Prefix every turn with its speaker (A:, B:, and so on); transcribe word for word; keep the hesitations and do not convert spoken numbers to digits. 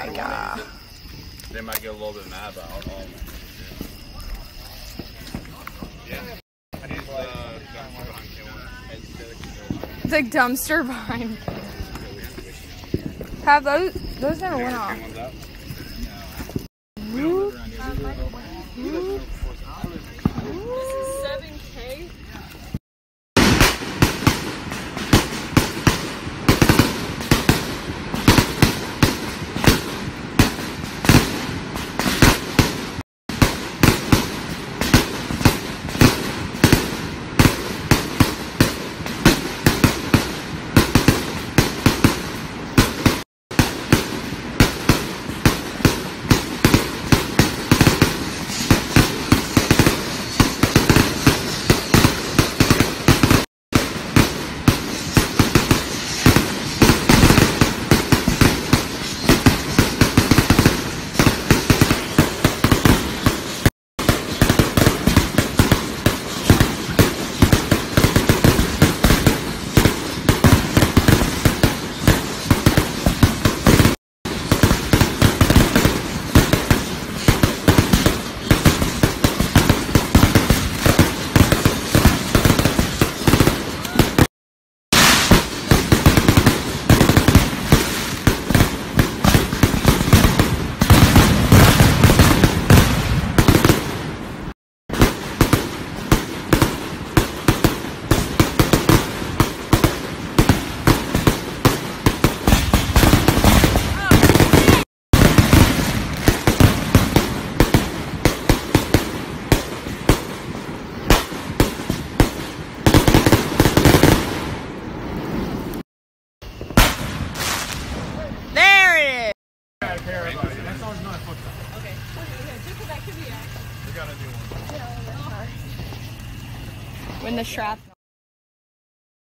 A: my god.
B: They might get a little bit mad about all of yeah.
A: It's like dumpster behind. Have those, those never went off. Whoop. Whoop.
C: This is seven K.
A: When the strap